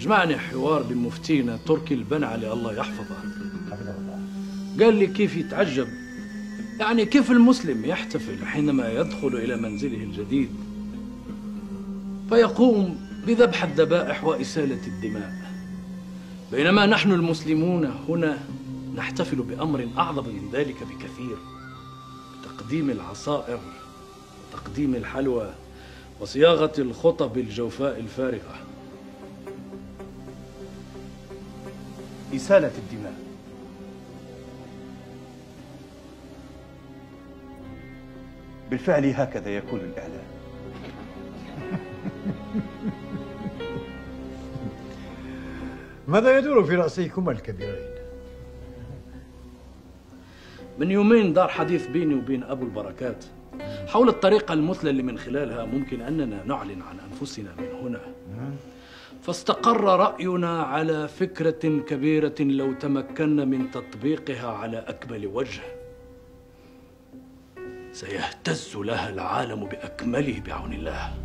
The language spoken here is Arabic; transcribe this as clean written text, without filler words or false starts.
جمعني حوار بمفتينا تركي البنعلي الله يحفظه. قال لي كيف يتعجب، يعني كيف المسلم يحتفل حينما يدخل إلى منزله الجديد فيقوم بذبح الذبائح وإسالة الدماء، بينما نحن المسلمون هنا نحتفل بأمر أعظم من ذلك بكثير، بتقديم العصائر وتقديم الحلوى وصياغة الخطب الجوفاء الفارغة. إسالة الدماء، بالفعل هكذا يكون الإعلان. ماذا يدور في رأسيكما الكبيرين؟ من يومين دار حديث بيني وبين أبو البركات حول الطريقة المثلى اللي من خلالها ممكن أننا نعلن عن أنفسنا من هنا، فاستقر رأينا على فكرة كبيرة لو تمكنا من تطبيقها على أكمل وجه سيهتز لها العالم بأكمله بعون الله.